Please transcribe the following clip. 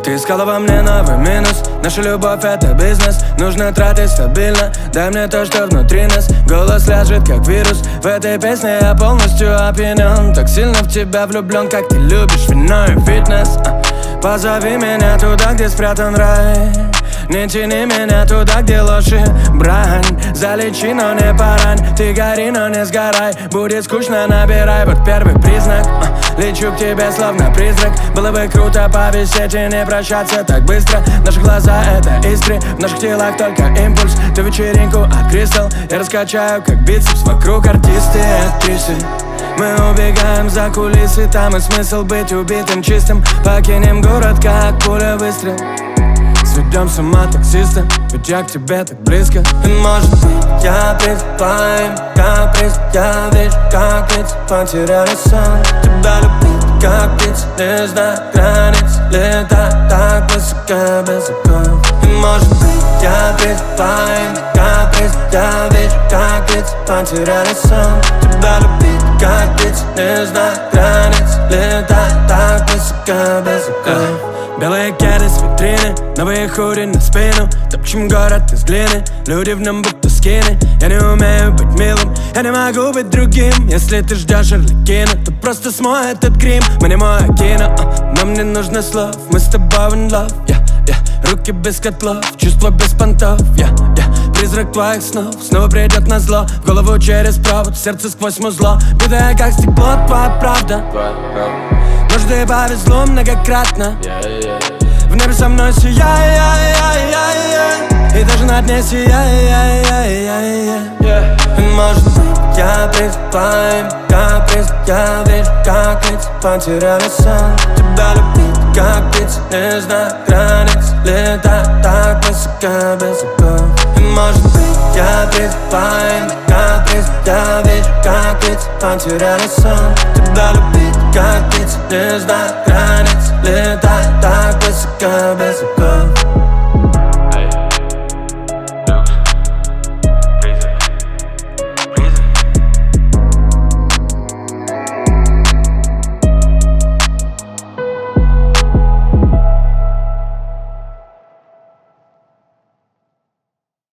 Ты искала во мне новый минус. Наша любовь — это бизнес. Нужно тратить стабильно. Дай мне то, что внутри нас. Голос ляжет, как вирус. В этой песне я полностью опьянен. Так сильно в тебя влюблен, как ты любишь вино и фитнес. Позови меня туда, где спрятан рай. Не тяни меня туда, где ложь и брань. Залечи, но не порань. Ты гори, но не сгорай. Будет скучно, набирай, вот первый признак. Лечу к тебе, словно призрак. Было бы круто повисеть и не прощаться так быстро. Наши глаза — это искры, в наших телах только импульс. Ты вечеринку от Кристал, я раскачаю, как бицепс. Вокруг артисты и актрисы. Мы убегаем за кулисы, там и смысл быть убитым чистым. Покинем город, как пуля выстрел. Сведем с ума таксиста, ведь я к тебе так близко. И может быть я призываем каприз. Я вижу, как птицы потеряли сон. Тебя любить, как птицы, не знаю границ. Летать так высоко, без оков. И может быть я призываем каприз. Я вижу, как птицы потеряли сон. Тебя любить, как птицы, не знаю границ. Летать так высоко, без оков. Белые кеды с витрины, новые худи на спину. Топчем город из глины, люди в нем будто скины. Я не умею быть милым, я не могу быть другим. Если ты ждешь Арлекина, то просто смой этот грим. Мы не мое кино, но мне нужно слов. Мы с тобой in love, руки без котлов, чувства без понтов, Призрак твоих снов снова придет на зло. В голову через провод, сердце сквозь музло. Битая как стекло, твоя правда. Может, тебе повезло многократно. В небе со мной сияй, и даже на дне сияй. Может быть, я призываем каприз. Я вижу, как птицы потеряли сон. Тебя любить, как птицы, не знаю границ. Летать так высоко, без оков. Может быть, я призываем каприз. Я вижу, как птицы потеряли сон. Тебя любить, как птицы, не знаю границ. Летать так высоко, без оков.